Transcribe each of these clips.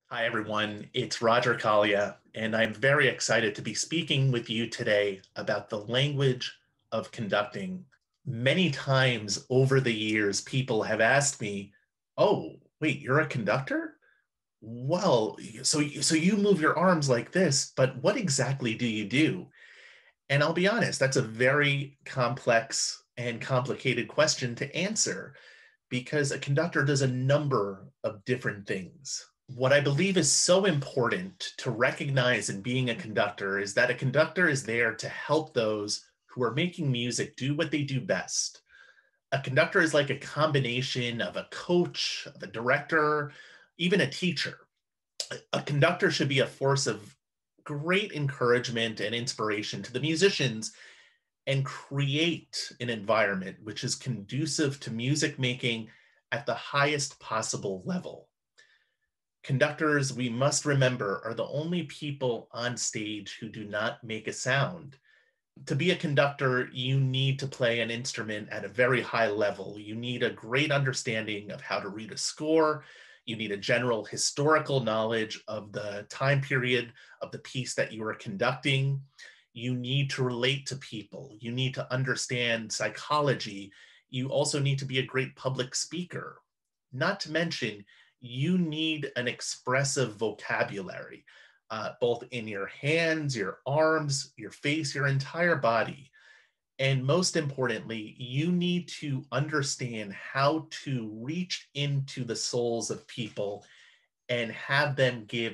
Hi, everyone. It's Roger Kalia, and I'm very excited to be speaking with you today about the language of conducting. Many times over the years, people have asked me, "Oh, wait, you're a conductor? Well, so you move your arms like this, but what exactly do you do?" And I'll be honest, that's a very complex and complicated question to answer because a conductor does a number of different things. What I believe is so important to recognize in being a conductor is that a conductor is there to help those who are making music do what they do best. A conductor is like a combination of a coach, of a director, even a teacher. A conductor should be a force of great encouragement and inspiration to the musicians and create an environment which is conducive to music making at the highest possible level. Conductors, we must remember, are the only people on stage who do not make a sound. To be a conductor, you need to play an instrument at a very high level. You need a great understanding of how to read a score. You need a general historical knowledge of the time period of the piece that you are conducting. You need to relate to people. You need to understand psychology. You also need to be a great public speaker. Not to mention, you need an expressive vocabulary, both in your hands, your arms, your face, your entire body. And most importantly, you need to understand how to reach into the souls of people and have them give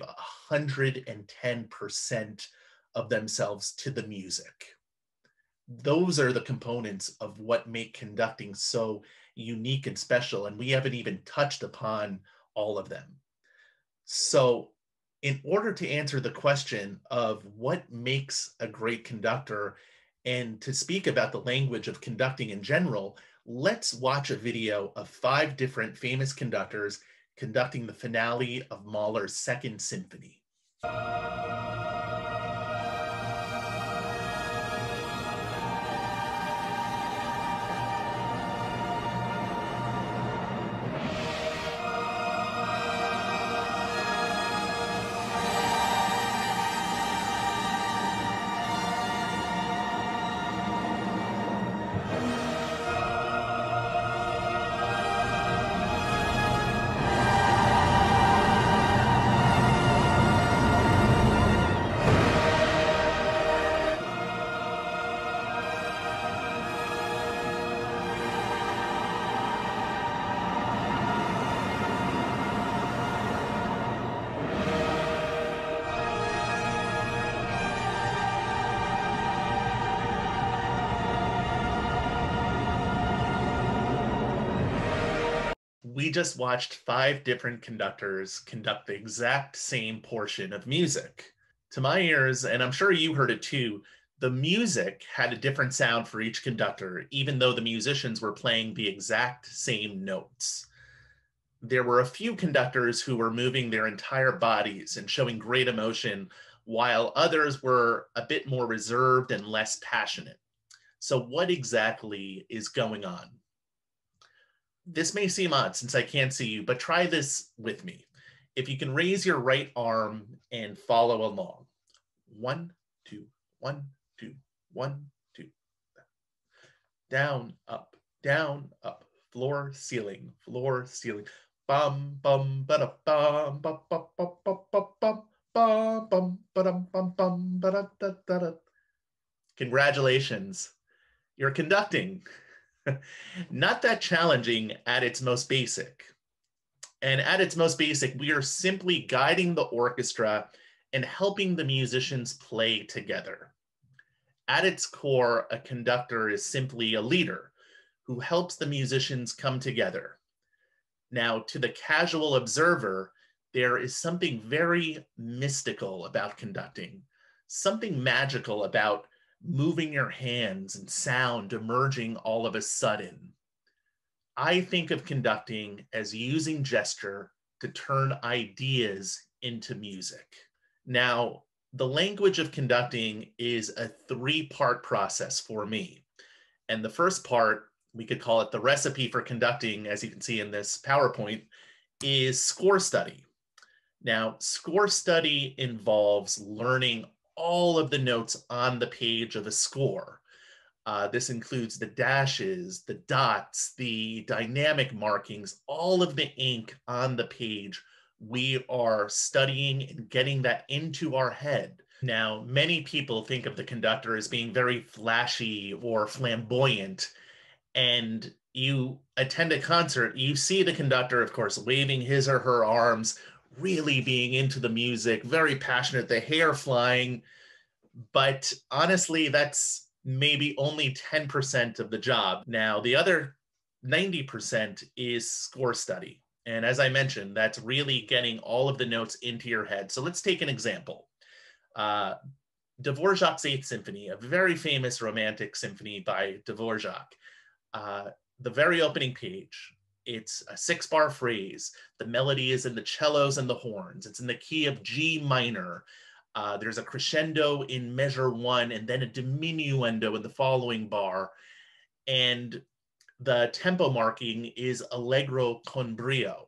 110% of themselves to the music. Those are the components of what make conducting so unique and special. And we haven't even touched upon all of them. So, in order to answer the question of what makes a great conductor and to speak about the language of conducting in general, let's watch a video of 5 different famous conductors conducting the finale of Mahler's Second Symphony. We just watched 5 different conductors conduct the exact same portion of music. To my ears, and I'm sure you heard it too, the music had a different sound for each conductor, even though the musicians were playing the exact same notes. There were a few conductors who were moving their entire bodies and showing great emotion, while others were a bit more reserved and less passionate. So, what exactly is going on? This may seem odd since I can't see you, but try this with me. If you can raise your right arm and follow along. 1, 2, 1, 2, 1, 2. Down, up, floor, ceiling, floor, ceiling. Bum, bum, ba da bum, bum, bum, bum, bum, bum, bum, bum, bum, ba dum, bum, bum, ba da da da da. Congratulations, you're conducting. Not that challenging at its most basic. And at its most basic, we are simply guiding the orchestra and helping the musicians play together. At its core, a conductor is simply a leader who helps the musicians come together. Now, to the casual observer, there is something very mystical about conducting, something magical about moving your hands and sound emerging all of a sudden. I think of conducting as using gesture to turn ideas into music. Now, the language of conducting is a 3-part process for me. And the first part, we could call it the recipe for conducting, as you can see in this PowerPoint, is score study. Now, score study involves learning all of the notes on the page of a score. This includes the dashes, the dots, the dynamic markings, all of the ink on the page. We are studying and getting that into our head. Now, many people think of the conductor as being very flashy or flamboyant, and you attend a concert, you see the conductor, of course, waving his or her arms, really being into the music, very passionate, the hair flying. But honestly, that's maybe only 10% of the job. Now, the other 90% is score study. And as I mentioned, that's really getting all of the notes into your head. So let's take an example. Uh, Dvorak's Eighth Symphony, a very famous romantic symphony by Dvorak. Uh, the very opening page, it's a 6-bar phrase. The melody is in the cellos and the horns. It's in the key of G minor. There's a crescendo in measure 1 and then a diminuendo in the following bar. And the tempo marking is allegro con brio.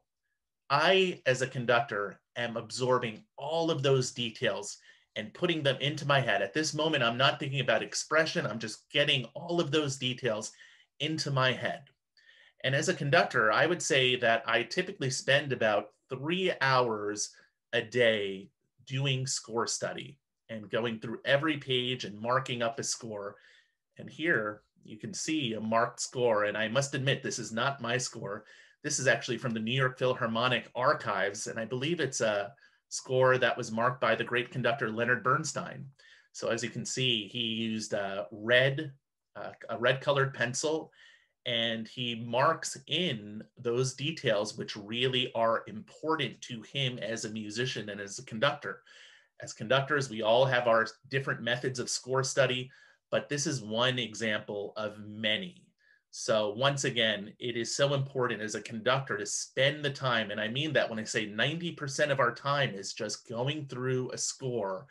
I, as a conductor, am absorbing all of those details and putting them into my head. At this moment, I'm not thinking about expression. I'm just getting all of those details into my head. And as a conductor, I would say that I typically spend about 3 hours a day doing score study and going through every page and marking up a score. And here you can see a marked score. And I must admit, this is not my score. This is actually from the New York Philharmonic Archives. And I believe it's a score that was marked by the great conductor Leonard Bernstein. So as you can see, he used a red colored pencil, and he marks in those details which really are important to him as a musician and as a conductor. As conductors, we all have our different methods of score study, but this is one example of many. So once again, it is so important as a conductor to spend the time, and I mean that when I say 90% of our time is just going through a score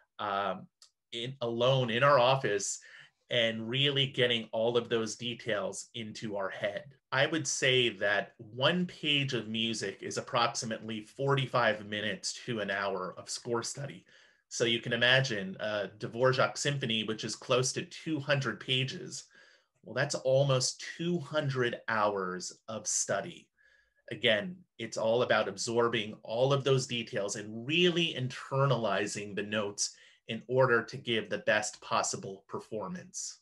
alone in our office and really getting all of those details into our head. I would say that one page of music is approximately 45 minutes to an hour of score study. So you can imagine a Dvorak symphony, which is close to 200 pages. Well, that's almost 200 hours of study. Again, it's all about absorbing all of those details and really internalizing the notes in order to give the best possible performance.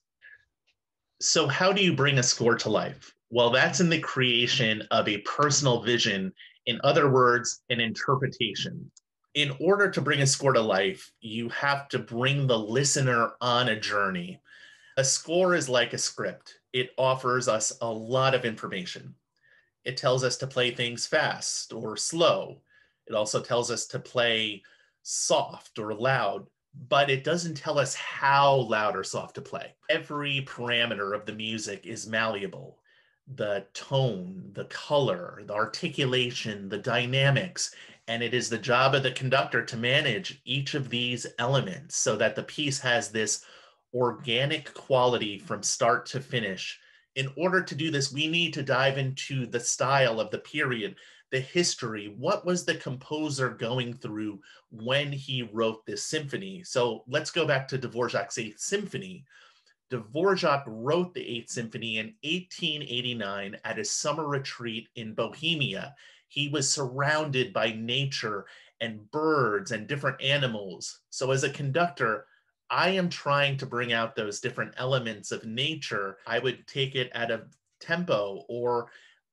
So how do you bring a score to life? Well, that's in the creation of a personal vision. In other words, an interpretation. In order to bring a score to life, you have to bring the listener on a journey. A score is like a script. It offers us a lot of information. It tells us to play things fast or slow. It also tells us to play soft or loud, but it doesn't tell us how loud or soft to play. Every parameter of the music is malleable. The tone, the color, the articulation, the dynamics, and it is the job of the conductor to manage each of these elements so that the piece has this organic quality from start to finish. In order to do this, we need to dive into the style of the period, the history. What was the composer going through when he wrote this symphony? So let's go back to Dvorak's Eighth Symphony. Dvorak wrote the Eighth Symphony in 1889 at a summer retreat in Bohemia. He was surrounded by nature and birds and different animals. So as a conductor, I am trying to bring out those different elements of nature. I would take it at a tempo or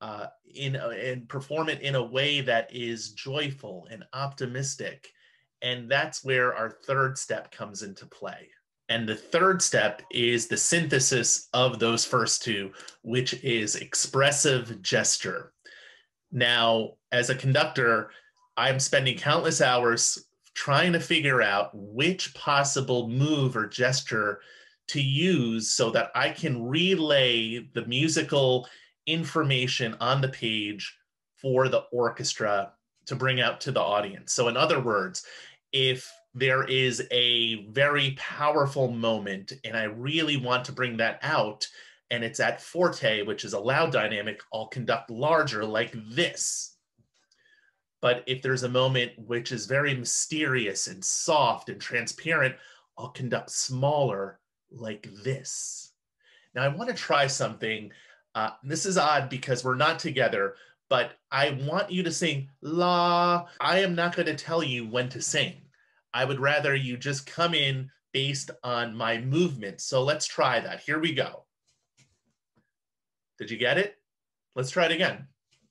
and perform it in a way that is joyful and optimistic. And that's where our third step comes into play. And the third step is the synthesis of those first two, which is expressive gesture. Now, as a conductor, I'm spending countless hours trying to figure out which possible move or gesture to use so that I can relay the musical information on the page for the orchestra to bring out to the audience. So in other words, if there is a very powerful moment and I really want to bring that out, and it's at forte, which is a loud dynamic, I'll conduct larger like this. But if there's a moment which is very mysterious and soft and transparent, I'll conduct smaller like this. Now I want to try something. This is odd because we're not together, but I want you to sing la. I am not going to tell you when to sing. I would rather you just come in based on my movement. So let's try that. Here we go. Did you get it? Let's try it again.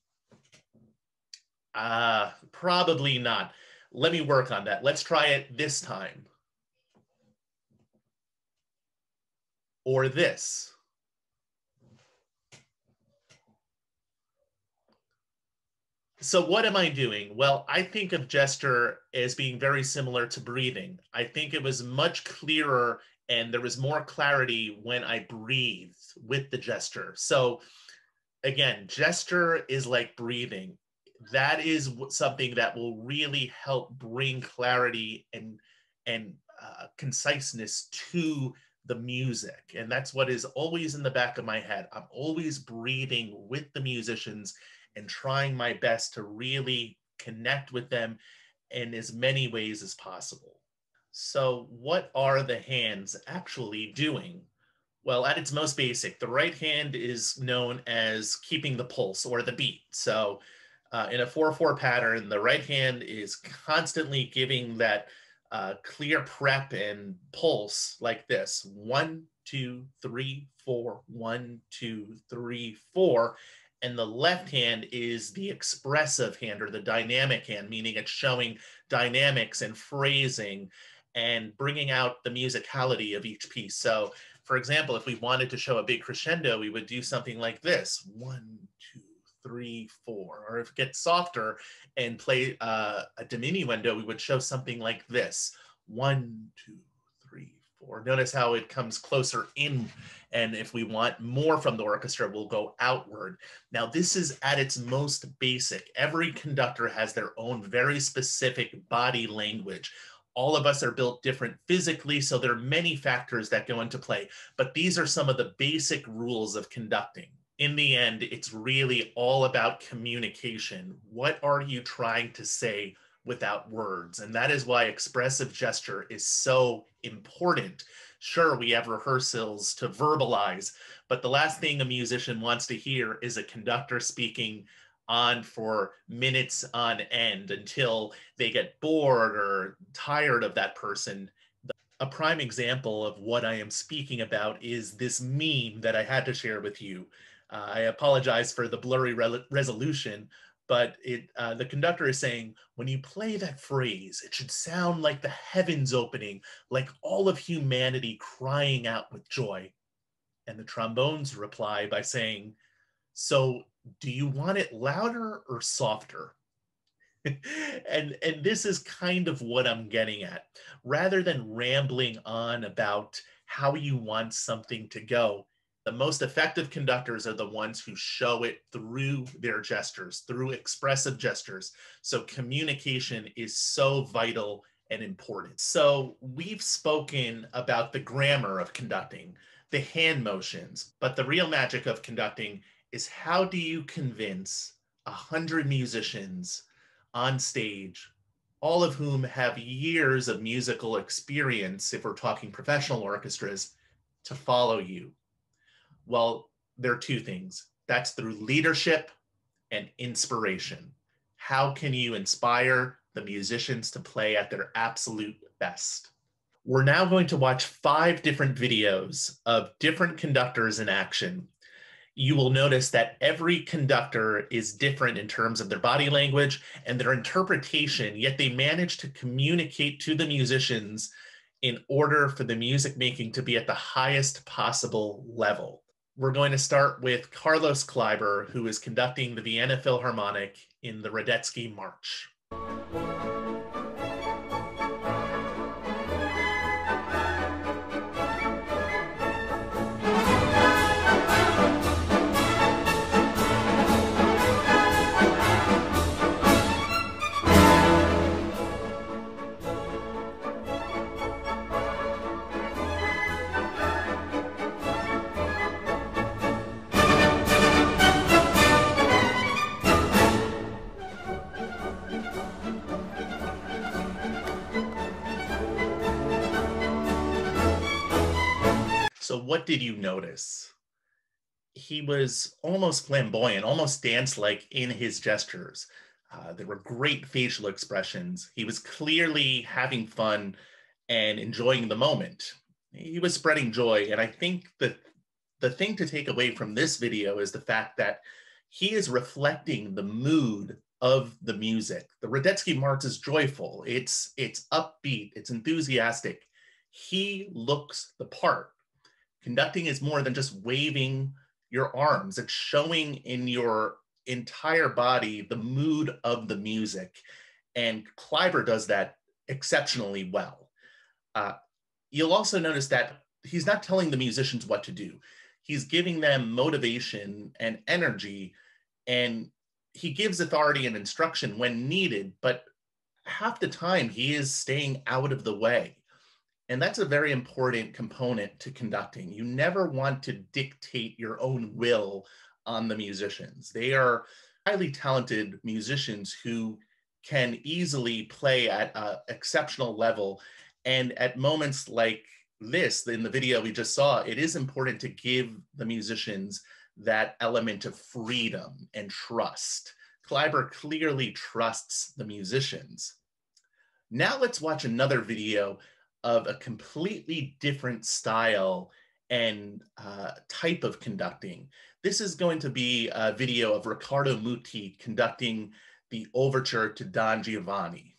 Probably not. Let me work on that. Let's try it this time. Or this. So what am I doing? Well, I think of gesture as being very similar to breathing. I think it was much clearer and there was more clarity when I breathed with the gesture. So again, gesture is like breathing. That is something that will really help bring clarity and conciseness to the music. And that's what is always in the back of my head. I'm always breathing with the musicians and trying my best to really connect with them in as many ways as possible. So what are the hands actually doing? Well, at its most basic, the right hand is known as keeping the pulse or the beat. So in a 4/4 pattern, the right hand is constantly giving that clear prep and pulse like this. 1, 2, 3, 4, 1, 2, 3, 4. And the left hand is the expressive hand or the dynamic hand, meaning it's showing dynamics and phrasing and bringing out the musicality of each piece. So for example, if we wanted to show a big crescendo, we would do something like this: 1, 2, 3, 4. Or if it gets softer and play a diminuendo, we would show something like this: 1, 2, 3, 4. Notice how it comes closer in. And if we want more from the orchestra, we'll go outward. Now, this is at its most basic. Every conductor has their own very specific body language. All of us are built different physically, so there are many factors that go into play. But these are some of the basic rules of conducting. In the end, it's really all about communication. What are you trying to say without words? And that is why expressive gesture is so important. Sure, we have rehearsals to verbalize, but the last thing a musician wants to hear is a conductor speaking on for minutes on end until they get bored or tired of that person. A prime example of what I am speaking about is this meme that I had to share with you. I apologize for the blurry resolution, but the conductor is saying, when you play that phrase, it should sound like the heavens opening, like all of humanity crying out with joy. And the trombones reply by saying, so do you want it louder or softer? and this is kind of what I'm getting at. Rather than rambling on about how you want something to go, the most effective conductors are the ones who show it through their gestures, through expressive gestures. So communication is so vital and important. So we've spoken about the grammar of conducting, the hand motions, but the real magic of conducting is how do you convince 100 musicians on stage, all of whom have years of musical experience, if we're talking professional orchestras, to follow you? Well, there are two things. That's through leadership and inspiration. How can you inspire the musicians to play at their absolute best? We're now going to watch 5 different videos of different conductors in action. You will notice that every conductor is different in terms of their body language and their interpretation, yet they manage to communicate to the musicians in order for the music making to be at the highest possible level. We're going to start with Carlos Kleiber, who is conducting the Vienna Philharmonic in the Radetzky March. what did you notice? He was almost flamboyant, almost dance-like in his gestures. There were great facial expressions. He was clearly having fun and enjoying the moment. He was spreading joy. And I think that the thing to take away from this video is the fact that he is reflecting the mood of the music. The Radetzky March is joyful. It's upbeat. It's enthusiastic. He looks the part. Conducting is more than just waving your arms. It's showing in your entire body the mood of the music. And Kleiber does that exceptionally well. You'll also notice that he's not telling the musicians what to do. He's giving them motivation and energy, and he gives authority and instruction when needed, but half the time he is staying out of the way. And that's a very important component to conducting. You never want to dictate your own will on the musicians. They are highly talented musicians who can easily play at an exceptional level. And at moments like this, in the video we just saw, it is important to give the musicians that element of freedom and trust. Kleiber clearly trusts the musicians. Now let's watch another video of a completely different style and type of conducting. This is going to be a video of Riccardo Muti conducting the overture to Don Giovanni.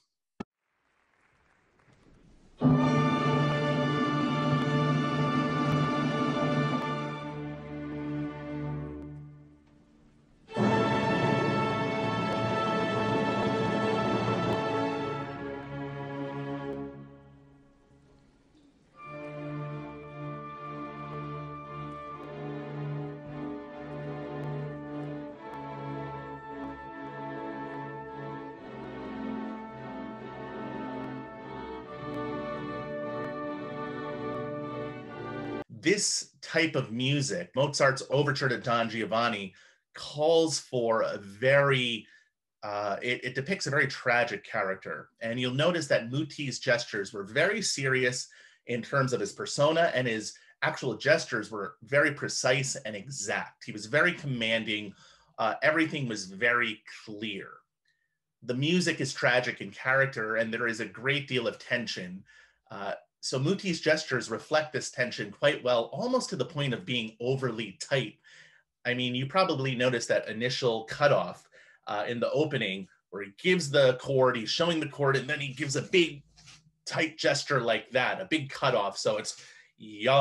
This type of music, Mozart's overture to Don Giovanni, calls for a very, it depicts a very tragic character. And you'll notice that Muti's gestures were very serious in terms of his persona, and his actual gestures were very precise and exact. He was very commanding. Everything was very clear. The music is tragic in character, and there is a great deal of tension. So Muti's gestures reflect this tension quite well, almost to the point of being overly tight. I mean, you probably noticed that initial cutoff in the opening where he gives the chord, he's showing the chord, and then he gives a big tight gesture like that, a big cutoff. So it's ya.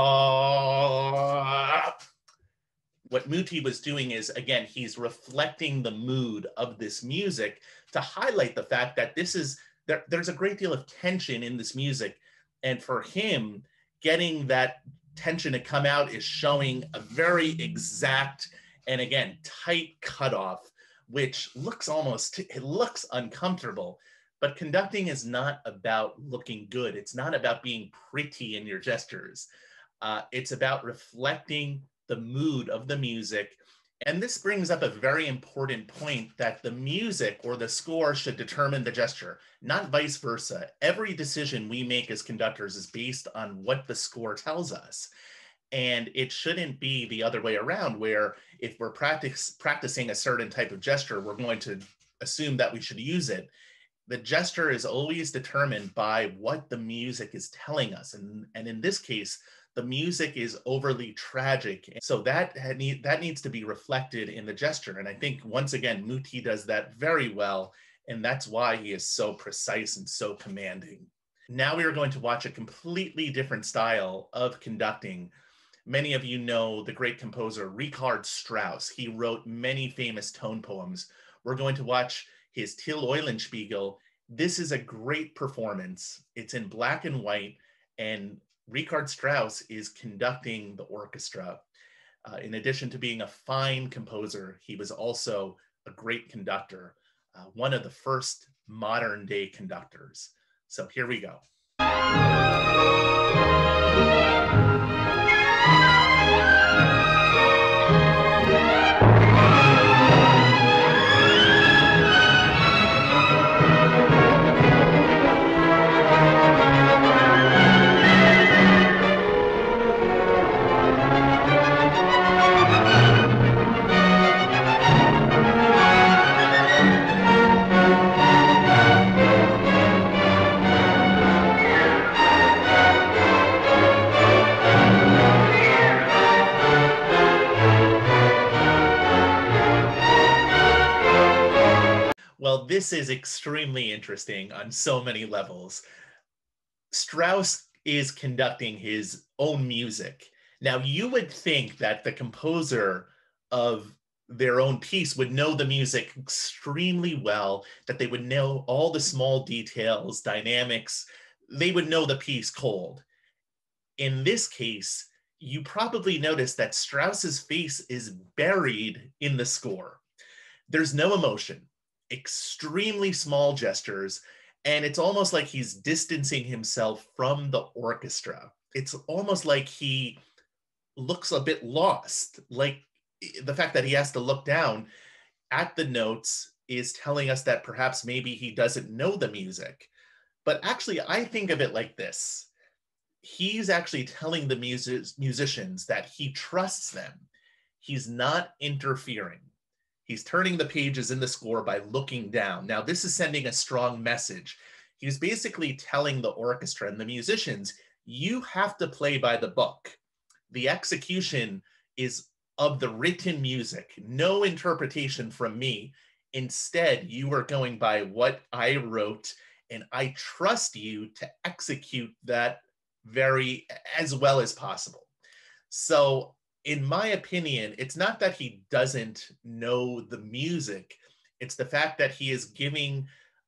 What Muti was doing is, again, he's reflecting the mood of this music to highlight the fact that there's a great deal of tension in this music. And for him, getting that tension to come out is showing a very exact and, again, tight cutoff, which looks uncomfortable. But conducting is not about looking good. It's not about being pretty in your gestures. It's about reflecting the mood of the music. And this brings up a very important point, that the music or the score should determine the gesture, not vice versa. Every decision we make as conductors is based on what the score tells us. And it shouldn't be the other way around, where if we're practicing a certain type of gesture, we're going to assume that we should use it. The gesture is always determined by what the music is telling us. And in this case, the music is overly tragic. So that needs to be reflected in the gesture. And I think, once again, Muti does that very well. And that's why he is so precise and so commanding. Now we are going to watch a completely different style of conducting. Many of you know the great composer Richard Strauss. He wrote many famous tone poems. We're going to watch his Till Eulenspiegel. This is a great performance. It's in black and white, and Richard Strauss is conducting the orchestra. In addition to being a fine composer, he was also a great conductor, one of the first modern day conductors. So here we go. Well, this is extremely interesting on so many levels. Strauss is conducting his own music. Now, you would think that the composer of their own piece would know the music extremely well, that they would know all the small details, dynamics. They would know the piece cold. In this case, you probably noticed that Strauss's face is buried in the score. There's no emotion, extremely small gestures, and it's almost like he's distancing himself from the orchestra. It's almost like he looks a bit lost, like the fact that he has to look down at the notes is telling us that perhaps maybe he doesn't know the music. But actually, I think of it like this. He's actually telling the musicians that he trusts them. He's not interfering. He's turning the pages in the score by looking down. Now, this is sending a strong message. He's basically telling the orchestra and the musicians, you have to play by the book. The execution is of the written music, no interpretation from me. Instead, you are going by what I wrote, and I trust you to execute that very as well as possible. So in my opinion, it's not that he doesn't know the music, it's the fact that he is giving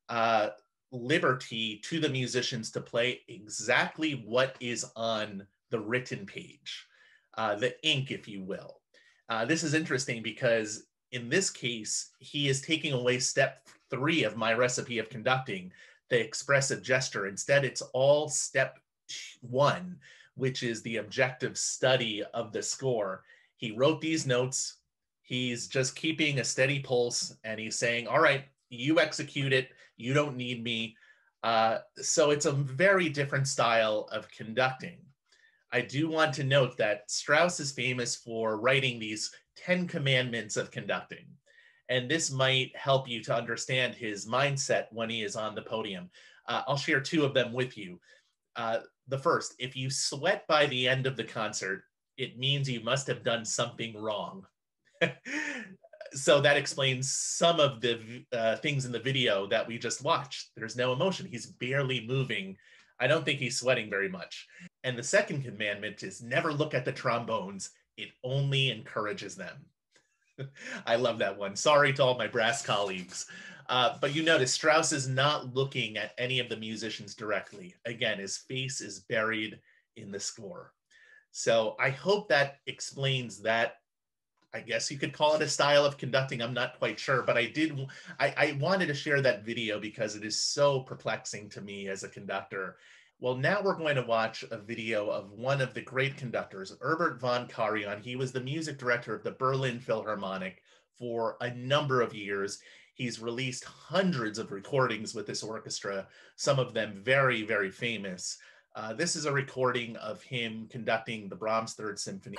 liberty to the musicians to play exactly what is on the written page, the ink, if you will. This is interesting because in this case, he is taking away step 3 of my recipe of conducting, the expressive gesture. Instead, it's all step 1, which is the objective study of the score. He wrote these notes. He's just keeping a steady pulse, and he's saying, all right, you execute it. You don't need me. So it's a very different style of conducting. I do want to note that Strauss is famous for writing these 10 commandments of conducting. And this might help you to understand his mindset when he is on the podium. I'll share 2 of them with you. The first, if you sweat by the end of the concert, it means you must have done something wrong. So that explains some of the things in the video that we just watched. There's no emotion. He's barely moving. I don't think he's sweating very much. And the second commandment is never look at the trombones. It only encourages them. I love that one. Sorry to all my brass colleagues. But you notice Strauss is not looking at any of the musicians directly. Again, his face is buried in the score. So I hope that explains that. I guess you could call it a style of conducting. I'm not quite sure, but I wanted to share that video because it is so perplexing to me as a conductor. Well, now we're going to watch a video of one of the great conductors, Herbert von Karajan. He was the music director of the Berlin Philharmonic for a number of years. He's released hundreds of recordings with this orchestra, some of them very, very famous. This is a recording of him conducting the Brahms Third Symphony.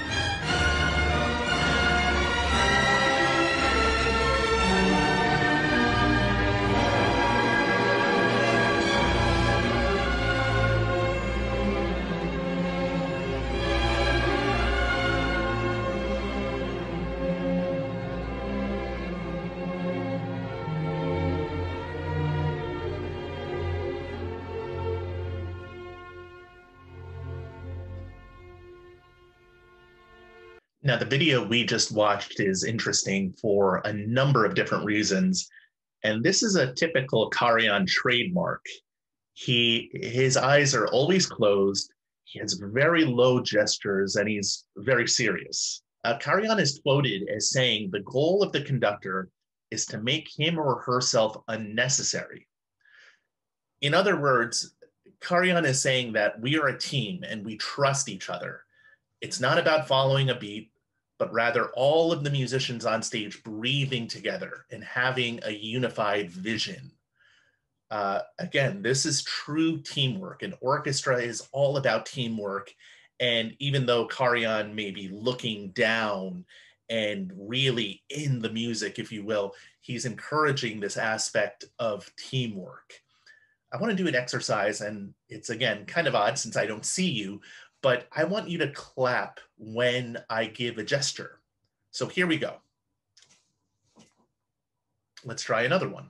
Now, the video we just watched is interesting for a number of different reasons. And this is a typical Karajan trademark. His eyes are always closed. He has very low gestures and he's very serious. Karajan is quoted as saying, the goal of the conductor is to make him or herself unnecessary. In other words, Karajan is saying that we are a team and we trust each other. It's not about following a beat, but rather all of the musicians on stage breathing together and having a unified vision. Again, this is true teamwork. An orchestra is all about teamwork. And even though Karajan may be looking down and really in the music, if you will, he's encouraging this aspect of teamwork. I want to do an exercise, and it's, again, kind of odd since I don't see you, but I want you to clap when I give a gesture. So here we go. Let's try another one.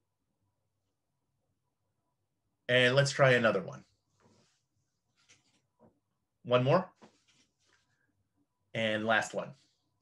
And let's try another one. One more. And last one.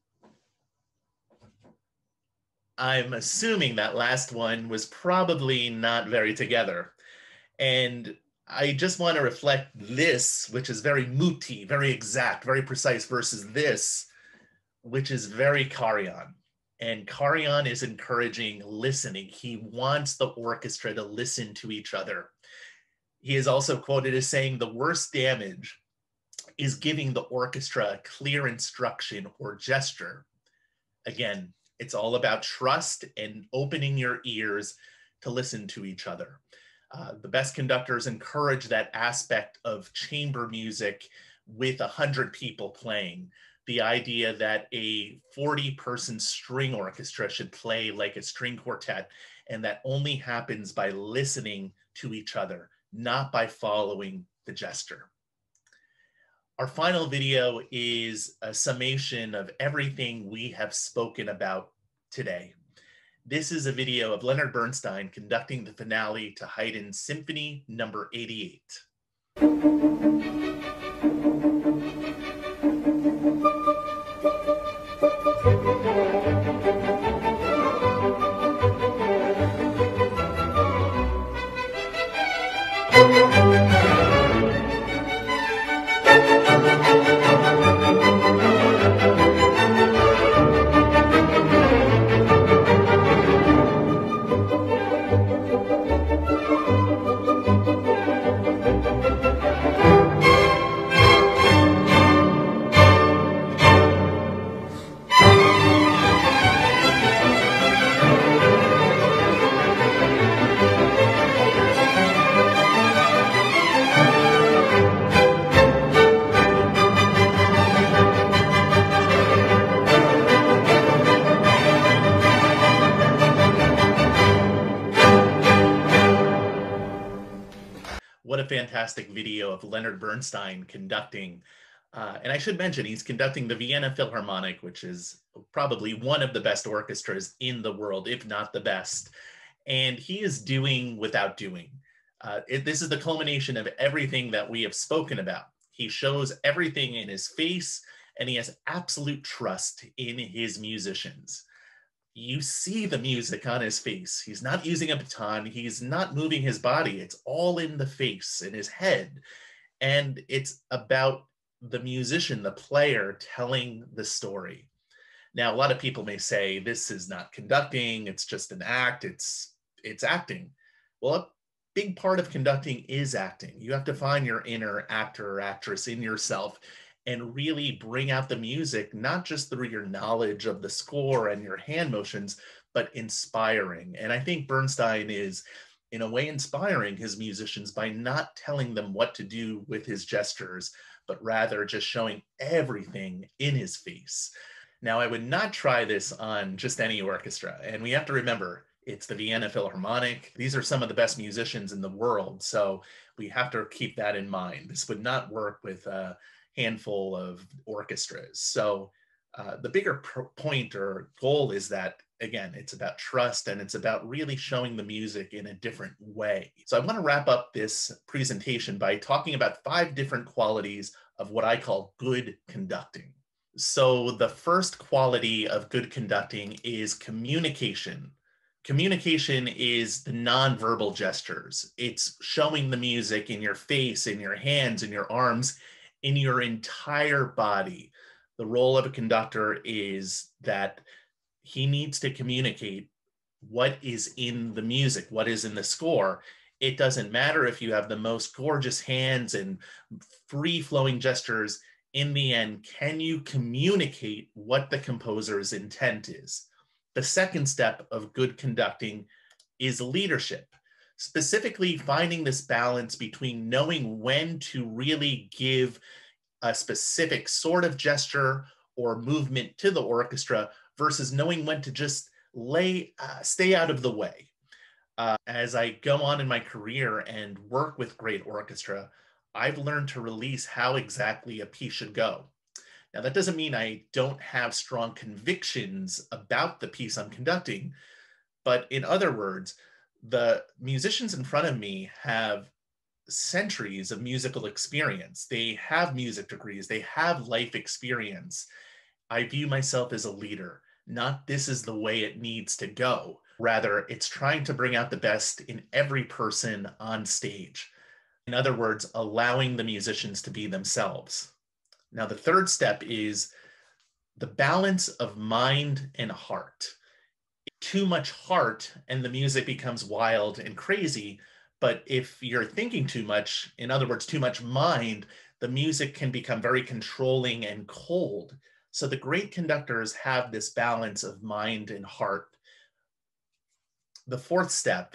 I'm assuming that last one was probably not very together. And I just want to reflect this, which is very muti, very exact, very precise, versus this, which is very Karian. And Karian is encouraging listening. He wants the orchestra to listen to each other. He is also quoted as saying the worst damage is giving the orchestra a clear instruction or gesture. Again, it's all about trust and opening your ears to listen to each other. The best conductors encourage that aspect of chamber music with 100 people playing. The idea that a 40-person string orchestra should play like a string quartet, and that only happens by listening to each other, not by following the gesture. Our final video is a summation of everything we have spoken about today. This is a video of Leonard Bernstein conducting the finale to Haydn's Symphony No. 88. What a fantastic video of Leonard Bernstein conducting. And I should mention, he's conducting the Vienna Philharmonic, which is probably one of the best orchestras in the world, if not the best. And he is doing without doing. This is the culmination of everything that we have spoken about. He shows everything in his face, and he has absolute trust in his musicians. You see the music on his face. He's not using a baton. He's not moving his body. It's all in the face, in his head. And it's about the musician, the player, telling the story. Now, a lot of people may say, this is not conducting. It's just an act. It's acting. Well, a big part of conducting is acting. You have to find your inner actor or actress in yourself and really bring out the music, not just through your knowledge of the score and your hand motions, but inspiring. And I think Bernstein is, in a way, inspiring his musicians by not telling them what to do with his gestures, but rather just showing everything in his face. Now, I would not try this on just any orchestra. And we have to remember, it's the Vienna Philharmonic. These are some of the best musicians in the world. So we have to keep that in mind. This would not work with handful of orchestras. So the bigger point or goal is that, again, it's about trust and it's about really showing the music in a different way. So I want to wrap up this presentation by talking about 5 different qualities of what I call good conducting. So the first quality of good conducting is communication. Communication is the nonverbal gestures. It's showing the music in your face, in your hands, in your arms, in your entire body. The role of a conductor is that he needs to communicate what is in the music, what is in the score. It doesn't matter if you have the most gorgeous hands and free-flowing gestures. In the end, can you communicate what the composer's intent is? The second step of good conducting is leadership. Specifically, finding this balance between knowing when to really give a specific sort of gesture or movement to the orchestra versus knowing when to just stay out of the way. As I go on in my career and work with great orchestra, I've learned to release how exactly a piece should go. Now, that doesn't mean I don't have strong convictions about the piece I'm conducting, But in other words, the musicians in front of me have centuries of musical experience. They have music degrees, they have life experience. I view myself as a leader, not this is the way it needs to go. Rather, it's trying to bring out the best in every person on stage. In other words, allowing the musicians to be themselves. Now, the third step is the balance of mind and heart. Too much heart and the music becomes wild and crazy. But if you're thinking too much, in other words, too much mind, the music can become very controlling and cold. So the great conductors have this balance of mind and heart. The fourth step,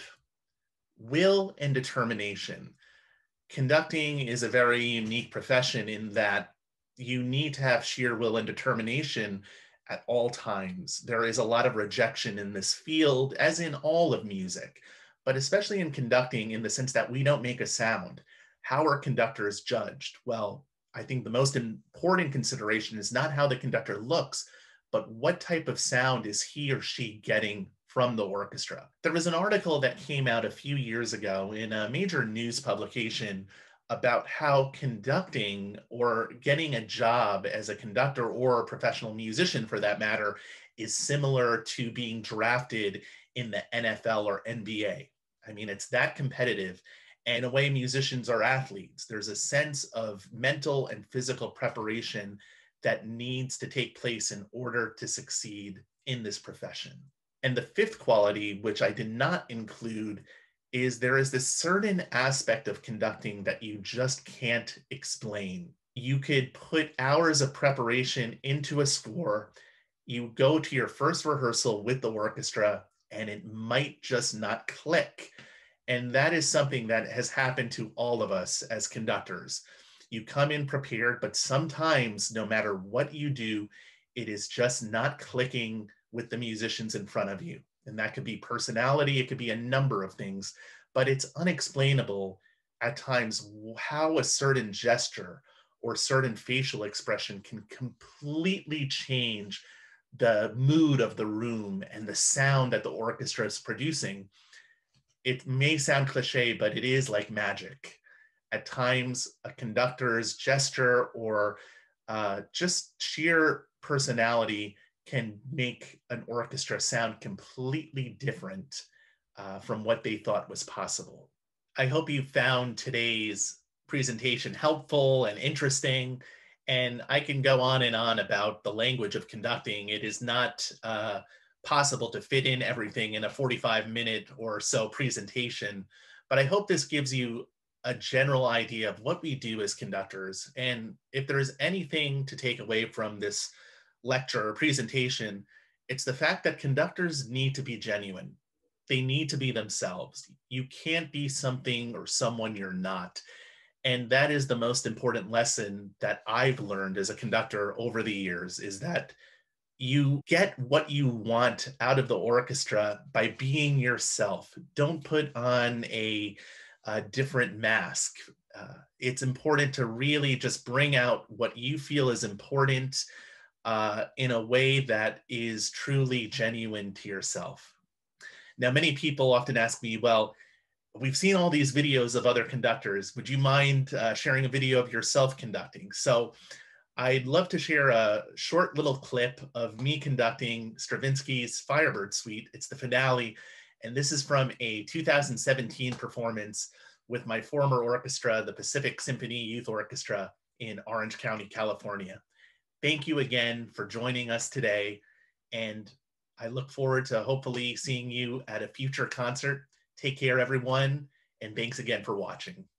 will and determination. Conducting is a very unique profession in that you need to have sheer will and determination at all times. There is a lot of rejection in this field, as in all of music, but especially in conducting, in the sense that we don't make a sound. How are conductors judged? Well, I think the most important consideration is not how the conductor looks, but what type of sound is he or she getting from the orchestra. There was an article that came out a few years ago in a major news publication about how conducting or getting a job as a conductor or a professional musician for that matter is similar to being drafted in the NFL or NBA. I mean, it's that competitive. And in a way, musicians are athletes. There's a sense of mental and physical preparation that needs to take place in order to succeed in this profession. And the fifth quality, which I did not include, is there is this certain aspect of conducting that you just can't explain. You could put hours of preparation into a score. You go to your first rehearsal with the orchestra, and it might just not click. And that is something that has happened to all of us as conductors. You come in prepared, but sometimes, no matter what you do, it is just not clicking with the musicians in front of you. And that could be personality, it could be a number of things, but it's unexplainable at times how a certain gesture or certain facial expression can completely change the mood of the room and the sound that the orchestra is producing. It may sound cliche, but it is like magic. At times, a conductor's gesture or just sheer personality can make an orchestra sound completely different from what they thought was possible. I hope you found today's presentation helpful and interesting. And I can go on and on about the language of conducting. It is not possible to fit in everything in a 45-minute or so presentation, but I hope this gives you a general idea of what we do as conductors. And if there's anything to take away from this lecture or presentation, it's the fact that conductors need to be genuine. They need to be themselves. You can't be something or someone you're not. And that is the most important lesson that I've learned as a conductor over the years, is that you get what you want out of the orchestra by being yourself. Don't put on a different mask. It's important to really just bring out what you feel is important in a way that is truly genuine to yourself. Now, many people often ask me, well, we've seen all these videos of other conductors. Would you mind sharing a video of yourself conducting? So I'd love to share a short little clip of me conducting Stravinsky's Firebird Suite. It's the finale, and this is from a 2017 performance with my former orchestra, the Pacific Symphony Youth Orchestra in Orange County, California. Thank you again for joining us today, and I look forward to hopefully seeing you at a future concert. Take care, everyone, and thanks again for watching.